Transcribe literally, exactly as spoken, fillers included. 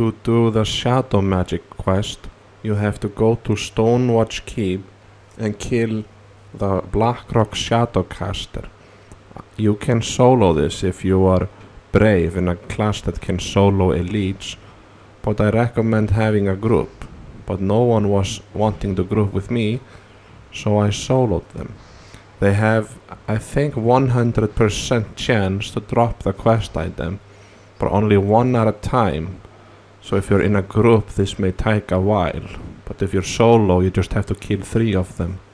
to do the shadow magic quest, you have to go to Stonewatch Keep and kill the Blackrock Shadowcaster. You can solo this if you are brave in a class that can solo elites, but I recommend having a group. But no one was wanting to group with me, so I soloed them. They have, I think, one hundred percent chance to drop the quest item, but only one at a time. So if you're in a group, this may take a while, but if you're solo, you just have to kill three of them.